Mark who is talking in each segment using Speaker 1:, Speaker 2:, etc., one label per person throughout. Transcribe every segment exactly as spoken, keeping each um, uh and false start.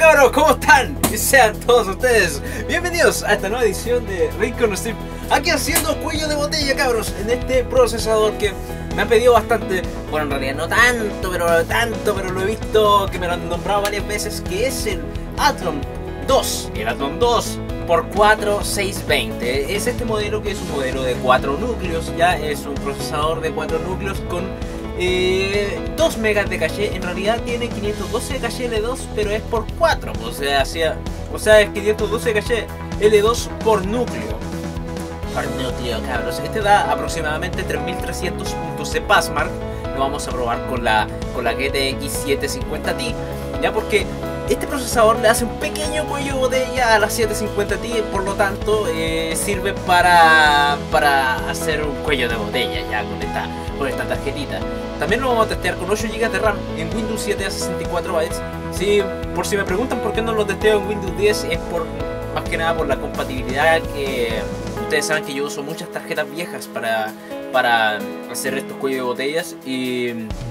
Speaker 1: cabros, ¿cómo están? Y sean todos ustedes bienvenidos a esta nueva edición de Rincon Strip. Aquí haciendo cuello de botella, cabros, en este procesador que me han pedido bastante. Bueno, en realidad no tanto, pero tanto, pero lo he visto que me lo han nombrado varias veces, que es el Athlon dos. El Athlon dos por cuatro seis veinte. Es este modelo que es un modelo de cuatro núcleos, ya es un procesador de cuatro núcleos con Eh, dos megas de caché. En realidad tiene quinientos doce de caché L dos, pero es por cuatro, o sea, hacía, o sea es quinientos doce de caché L dos por núcleo. Por núcleo, cabros. Este da aproximadamente tres mil trescientos puntos de Passmark. Lo vamos a probar con la, con la G T X setecientos cincuenta Ti, ya porque este procesador le hace un pequeño cuello de botella a la setecientos cincuenta Ti, por lo tanto eh, sirve para, para hacer un cuello de botella ya con esta, con esta tarjetita. También lo vamos a testear con ocho gigas de RAM en Windows siete a sesenta y cuatro bytes. Sí, por si me preguntan por qué no lo testeo en Windows diez, es por más que nada por la compatibilidad, que ustedes saben que yo uso muchas tarjetas viejas para, para hacer estos cuellos de botellas y,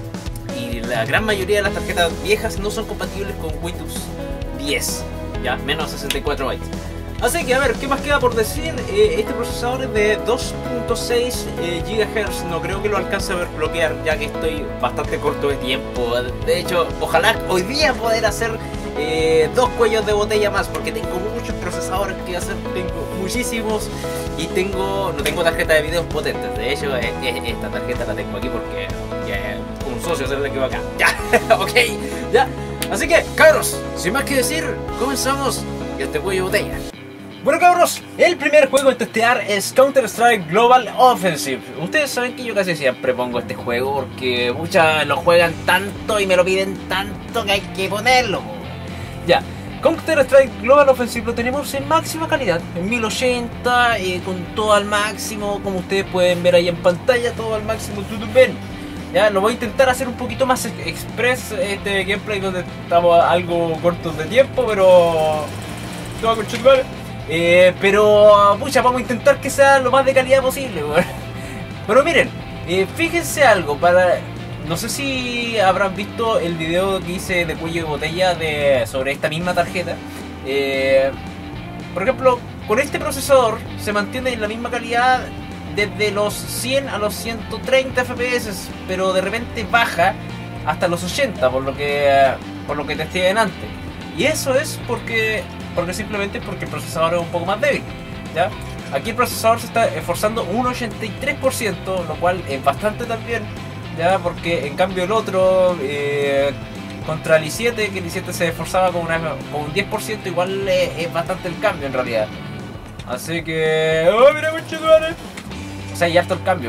Speaker 1: y la gran mayoría de las tarjetas viejas no son compatibles con Windows diez, ya, menos sesenta y cuatro bytes. Así que a ver, ¿qué más queda por decir? Eh, este procesador es de dos punto seis eh, gigahertz, no creo que lo alcance a bloquear, ya que estoy bastante corto de tiempo. De hecho, ojalá hoy día poder hacer eh, dos cuellos de botella más, porque tengo muchos procesadores que hacer, tengo muchísimos y tengo no tengo tarjeta de videos potentes. De hecho, eh, eh, esta tarjeta la tengo aquí porque yeah, un socio se le quedó acá. Ya, ok, ya. Así que, cabros, sin más que decir, comenzamos este cuello de botella. Bueno, cabros, el primer juego en testear es Counter-Strike Global Offensive. Ustedes saben que yo casi siempre pongo este juego porque muchas lo juegan tanto y me lo piden tanto que hay que ponerlo. Ya, Counter-Strike Global Offensive lo tenemos en máxima calidad, en mil ochenta, eh, con todo al máximo, como ustedes pueden ver ahí en pantalla, todo al máximo, todo bien. Ya, lo voy a intentar hacer un poquito más express este gameplay donde estamos algo cortos de tiempo, pero... todo con chutball. Eh, pero, pucha, vamos a intentar que sea lo más de calidad posible, güey. Pero miren, eh, fíjense algo, para... no sé si habrán visto el video que hice de cuello de botella de, sobre esta misma tarjeta. Eh, por ejemplo, con este procesador se mantiene en la misma calidad desde los cien a los ciento treinta F P S, pero de repente baja hasta los ochenta, por lo que, por lo que testé en antes. Y eso es porque... porque simplemente porque el procesador es un poco más débil, ¿ya? Aquí el procesador se está esforzando un ochenta y tres por ciento, lo cual es bastante también, ¿ya? Porque en cambio el otro, eh, contra el i siete, que el i siete se esforzaba con, una, con un diez por ciento, igual es, es bastante el cambio en realidad. Así que... ¡oh, mira, muchos lugares! O sea, ya harto el cambio.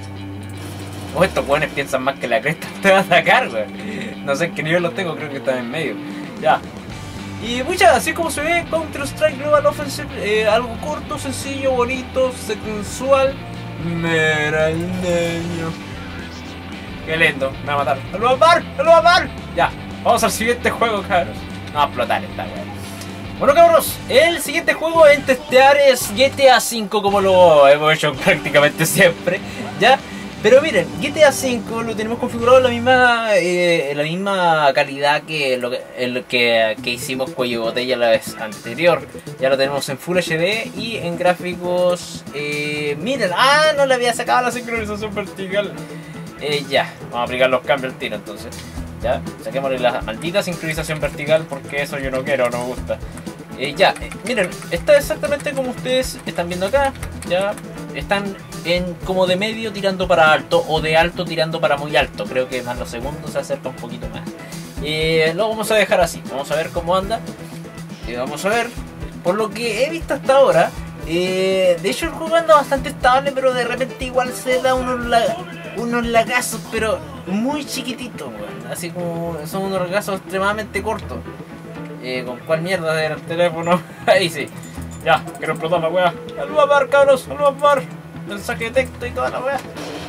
Speaker 1: O estos buenos piensan más que la cresta te va a atacar, güey. No sé en qué nivel los tengo, creo que están en medio. Ya. Y mucha, así como se ve Counter-Strike Global Offensive, eh, algo corto, sencillo, bonito, sensual. Mira el niño. Qué lindo, me va a matar. ¡Me lo va a matar! ¡Me lo va a matar! Ya, vamos al siguiente juego, cabros. No va a explotar esta weá. Bueno, cabros, el siguiente juego en testear es G T A cinco, como lo hemos hecho prácticamente siempre, ¿ya? Pero miren, G T A cinco lo tenemos configurado en la misma, eh, en la misma calidad que lo que, el que, que hicimos cuello de botella la vez anterior. Ya lo tenemos en Full H D y en gráficos... Eh, miren, ah, no le había sacado la sincronización vertical. Eh, ya, vamos a aplicar los cambios al tiro entonces. Ya, saquémosle la maldita sincronización vertical porque eso yo no quiero, no me gusta. Eh, ya, eh, miren, está exactamente como ustedes están viendo acá. Ya, están en como de medio tirando para alto o de alto tirando para muy alto. Creo que más los segundos se acerca un poquito más. Eh, lo vamos a dejar así, vamos a ver cómo anda. Eh, vamos a ver, por lo que he visto hasta ahora, eh, de hecho el juego anda bastante estable, pero de repente igual se da unos, la, unos lagazos, pero muy chiquititos, bueno, así como son unos lagazos extremadamente cortos. Eh, ¿Con cuál mierda era el teléfono? Ahí sí. Ya, quiero explotar la wea. ¡Al lugar, cabros! ¡Al lugar! Mensaje de texto y toda la wea.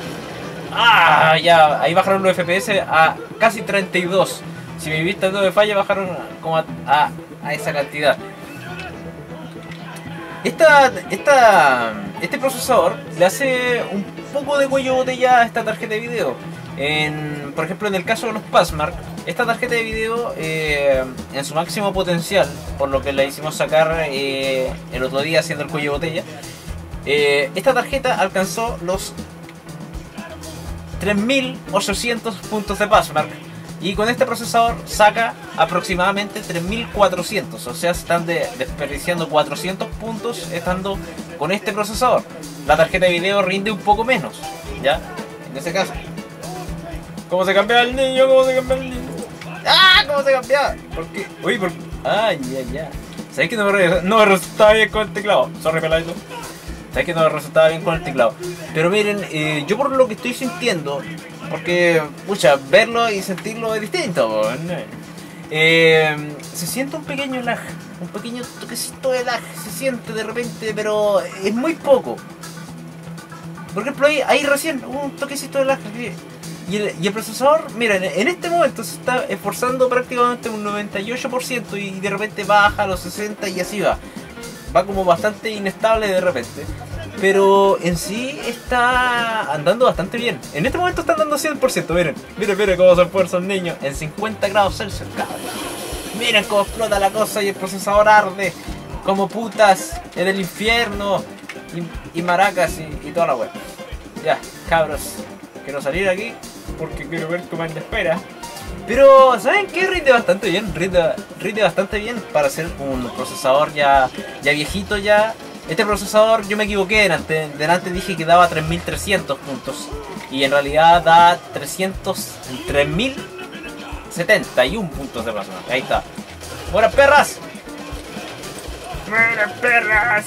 Speaker 1: ¡Ah! Ya, ahí bajaron los F P S a casi treinta y dos. Si mi vista no me falla, bajaron como a, a, a esa cantidad. Esta, esta, este procesador le hace un poco de cuello de botella a esta tarjeta de video. En, por ejemplo, en el caso de los Passmark, esta tarjeta de video eh, en su máximo potencial, por lo que la hicimos sacar eh, el otro día haciendo el cuello de botella, eh, esta tarjeta alcanzó los tres mil ochocientos puntos de passmark. Y con este procesador saca aproximadamente tres mil cuatrocientos, o sea, están de, desperdiciando cuatrocientos puntos estando con este procesador. La tarjeta de video rinde un poco menos, ¿ya? En ese caso. ¿Cómo se cambia el niño? ¿Cómo se cambia el niño? ¡Ah! ¿Cómo se cambia? ¿Por qué? Uy, ¿por qué? ¡Ah, ya, ya! ¿Sabes que no me, no me resultaba bien con el teclado? Sorry, peladito. ¿Sabes que no me resultaba bien con el teclado? Pero miren, eh, yo por lo que estoy sintiendo, porque, pucha, verlo y sentirlo es distinto, ¿no? eh, se siente un pequeño lag, un pequeño toquecito de lag, se siente de repente, pero es muy poco. Por ejemplo, ahí, ahí recién un toquecito de lag. Y el, y el procesador, miren, en este momento se está esforzando prácticamente un noventa y ocho por ciento y de repente baja a los sesenta y así va. Va como bastante inestable de repente. Pero en sí está andando bastante bien. En este momento está andando cien por ciento, miren. Miren, miren cómo se esfuerza el niño. En cincuenta grados Celsius, cabrón. Miren cómo explota la cosa y el procesador arde. Como putas en el infierno. Y, y maracas y, y toda la web. Ya, cabros. Quiero salir aquí porque quiero ver cómo anda espera. Pero, ¿saben qué? Rinde bastante bien. Rinde, rinde bastante bien para ser un procesador ya, ya viejito ya. Este procesador, yo me equivoqué delante, delante dije que daba tres mil trescientos puntos y en realidad da trescientos, tres mil setenta y uno puntos de plasma. Ahí está. ¡Buenas perras! ¡Buenas perras!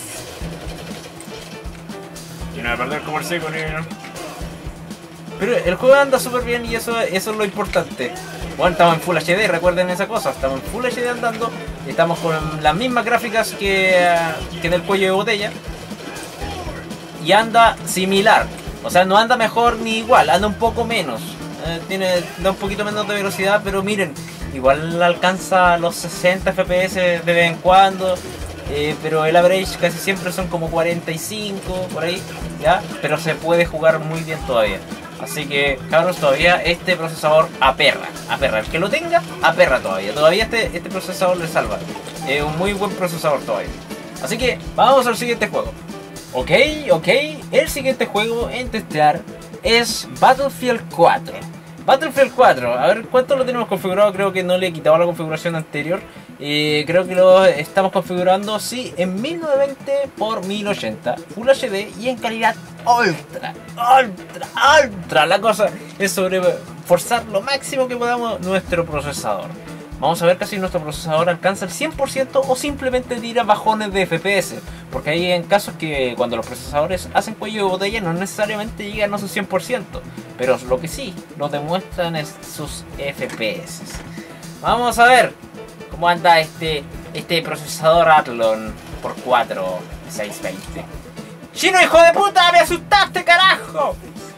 Speaker 1: Y no me perder como el seco, niño. Pero el juego anda súper bien y eso, eso es lo importante. Bueno, estamos en Full H D, recuerden esa cosa. Estamos en Full H D andando. Estamos con las mismas gráficas que, que en el cuello de botella. Y anda similar. O sea, no anda mejor ni igual, anda un poco menos. Eh, tiene, da un poquito menos de velocidad, pero miren, igual alcanza los sesenta F P S de vez en cuando. Eh, pero el average casi siempre son como cuarenta y cinco, por ahí, ¿ya? Pero se puede jugar muy bien todavía. Así que, cabros, todavía este procesador aperra, aperra. El que lo tenga, aperra todavía. Todavía este, este procesador le salva. Es eh, un muy buen procesador todavía. Así que, vamos al siguiente juego. Ok, ok. El siguiente juego en testear es Battlefield cuatro. Battlefield cuatro, a ver cuánto lo tenemos configurado. Creo que no le he quitado la configuración anterior. Eh, creo que lo estamos configurando, sí, en mil novecientos veinte por mil ochenta Full H D y en calidad ultra, ultra, ultra. La cosa es sobre forzar lo máximo que podamos nuestro procesador. Vamos a ver casi nuestro procesador alcanza el cien por ciento o simplemente tira bajones de F P S. Porque hay en casos que cuando los procesadores hacen cuello de botella no necesariamente llegan a su cien por ciento. Pero lo que sí nos demuestran es sus F P S. Vamos a ver cómo anda este, este procesador Athlon por cuatro seiscientos veinte. ¡Chino, hijo de puta! ¡Me asustaste, carajo!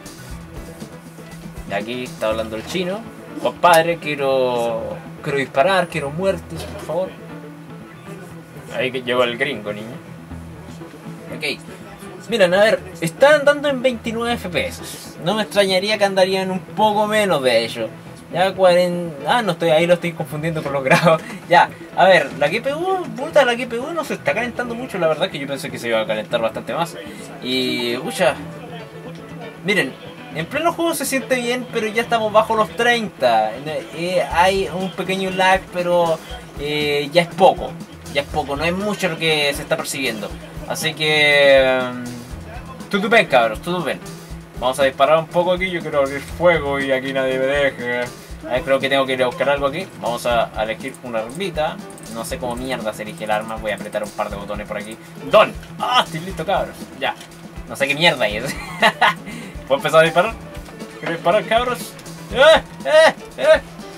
Speaker 1: De aquí está hablando el chino. Compadre, quiero... Quiero disparar, quiero muertes, por favor. Ahí que llegó el gringo, niño. Ok. Miren, a ver, está andando en veintinueve F P S. No me extrañaría que andarían un poco menos de ello. Ya cuarenta... Ah, no estoy ahí, lo estoy confundiendo con los grados. Ya, a ver, la G P U, puta, la G P U no se está calentando mucho, la verdad que yo pensé que se iba a calentar bastante más. Y... Ucha. Miren, en pleno juego se siente bien, pero ya estamos bajo los treinta. Eh, hay un pequeño lag, pero eh, ya es poco. Ya es poco, no es mucho lo que se está persiguiendo. Así que... Um, todo bien, cabros, todo bien. Vamos a disparar un poco aquí, yo quiero abrir fuego y aquí nadie me deja. A ver, creo que tengo que ir a buscar algo aquí. Vamos a, a elegir una armita. No sé cómo mierda se elige el arma. Voy a apretar un par de botones por aquí. ¡Don! ¡Ah! Estoy listo, cabros. Ya. No sé qué mierda es. ¿Puedo empezar a disparar? ¿Quiero disparar, cabros? ¡Eh! ¡Eh! ¡Eh!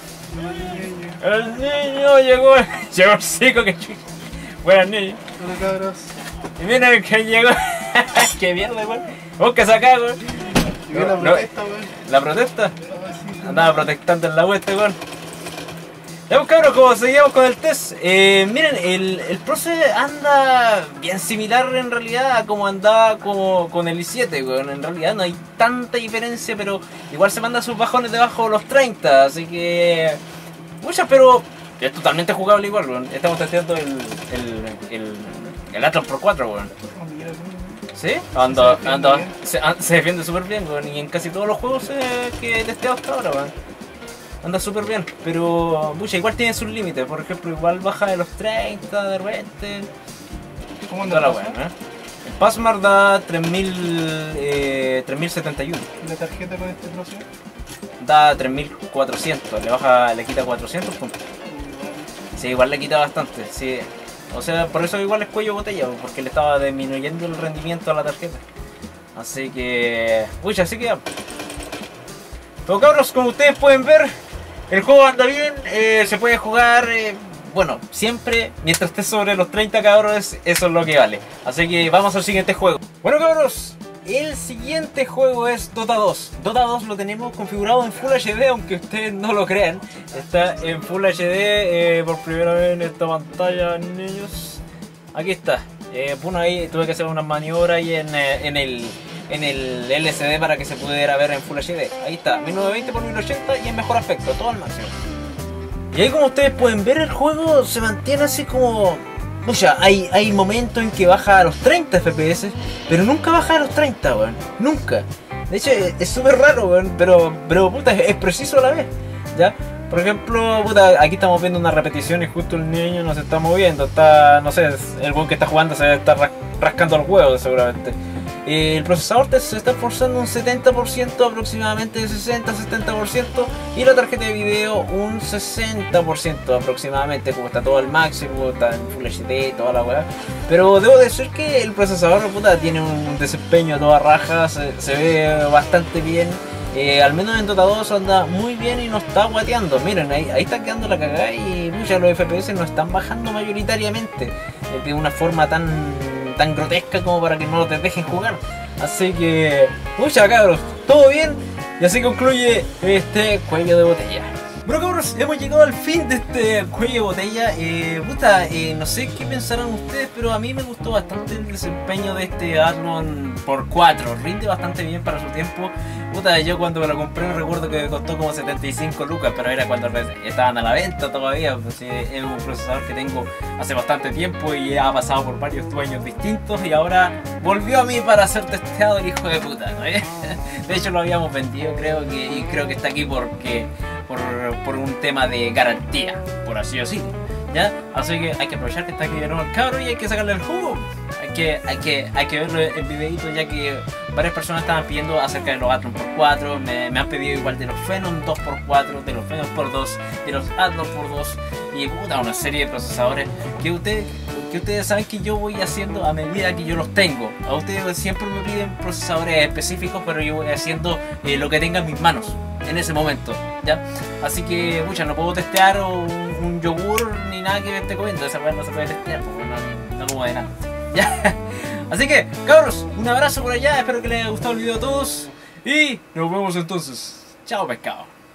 Speaker 1: El niño llegó. Llegó el psico que chucha. Buenas, niños.
Speaker 2: Hola, cabros.
Speaker 1: Y miren que llegó. ¡Qué mierda, weón! Busca acá, weón.
Speaker 2: Llegó la protesta, weón.
Speaker 1: ¿La protesta? Andaba protestando en la web, este weón. Ya, pues, cabros, como seguimos con el test, eh, miren, el, el proce anda bien similar en realidad a como andaba como con el i siete, weón. En realidad no hay tanta diferencia, pero igual se manda sus bajones debajo de los treinta, así que Pucha, pero es totalmente jugable igual, weón. Estamos testeando el, el, el, el Atlas por cuatro, weón. ¿Sí? Anda,
Speaker 2: se
Speaker 1: anda,
Speaker 2: defiende
Speaker 1: se, an- se defiende súper bien, weón. Y en casi todos los juegos eh, que he testeado hasta ahora, weón. Anda súper bien, pero pucha, igual tiene sus límites. Por ejemplo, igual baja de los treinta de repente.
Speaker 2: ¿Cómo
Speaker 1: Toda
Speaker 2: anda
Speaker 1: la
Speaker 2: la
Speaker 1: weá, ¿eh? El Passmark da tres mil setenta y uno.
Speaker 2: la tarjeta con este precio?
Speaker 1: Da tres mil cuatrocientos, le baja, le quita cuatrocientos puntos. Sí, igual le quita bastante, sí. O sea, por eso igual es cuello botella, porque le estaba disminuyendo el rendimiento a la tarjeta. Así que... pucha, así que... pero cabros, como ustedes pueden ver, el juego anda bien, eh, se puede jugar... Eh, bueno, siempre, mientras esté sobre los treinta cabros, eso es lo que vale. Así que vamos al siguiente juego. Bueno cabros, el siguiente juego es Dota dos. Dota dos lo tenemos configurado en Full H D, aunque ustedes no lo crean. Está en Full H D, eh, por primera vez en esta pantalla, niños. Aquí está. Eh, bueno, ahí tuve que hacer unas maniobras ahí en, eh, en el... en el L C D para que se pudiera ver en Full H D. Ahí está, mil novecientos veinte por mil ochenta y en mejor aspecto, todo al máximo. Y ahí, como ustedes pueden ver, el juego se mantiene así como... o sea, hay, hay momentos en que baja a los treinta F P S, pero nunca baja a los treinta, weón. Nunca. De hecho, es súper raro, weón, pero, pero puta, es, es preciso a la vez, ¿ya? Por ejemplo, puta, aquí estamos viendo una repetición y justo el niño no se está moviendo. Está, no sé, el weón que está jugando se está ras rascando los huevos seguramente. El procesador se está esforzando un setenta por ciento, aproximadamente sesenta a setenta por ciento, y la tarjeta de video un sesenta por ciento aproximadamente, como está todo al máximo, está en Full H D, toda la weá. Pero debo decir que el procesador, puta, tiene un desempeño a toda raja, se, se ve bastante bien. Eh, al menos en Dota dos anda muy bien y no está guateando. Miren, ahí, ahí está quedando la cagada y muchos los F P S no están bajando mayoritariamente eh, de una forma tan... tan grotesca como para que no te dejen jugar. Así que, mucha cabros, todo bien. Y así concluye este cuello de botella. Bueno cabros, hemos llegado al fin de este cuello de botella. eh, puta, eh, no sé qué pensarán ustedes, pero a mí me gustó bastante el desempeño de este Athlon por cuatro. Rinde bastante bien para su tiempo. Puta, yo cuando me lo compré recuerdo que me costó como setenta y cinco lucas, pero era cuando estaban a la venta todavía. Pues, eh, es un procesador que tengo hace bastante tiempo y ha pasado por varios dueños distintos y ahora volvió a mí para ser testeado el hijo de puta, ¿no? De hecho lo habíamos vendido, creo que, y creo que está aquí porque por, por un tema de garantía, por así decirlo, ¿ya? Así que hay que aprovechar que está aquí de nuevo el cabro y hay que sacarle el jugo. Hay que, hay que, hay que verlo en videito, ya que varias personas estaban pidiendo acerca de los Athlon por cuatro, me, me han pedido igual de los Phenom dos por cuatro, de los Phenom por dos, de los Athlon por dos y puta, una serie de procesadores que ustedes, que ustedes saben que yo voy haciendo a medida que yo los tengo. A ustedes siempre me piden procesadores específicos, pero yo voy haciendo eh, lo que tenga en mis manos en ese momento, ¿ya? Así que, mucha, no puedo testear un, un yogur ni nada que esté comiendo, esa no se puede testear, porque no, no como de nada. ¿Ya? Así que, cabros, un abrazo por allá, espero que les haya gustado el video a todos y nos vemos entonces. Chao, pescado.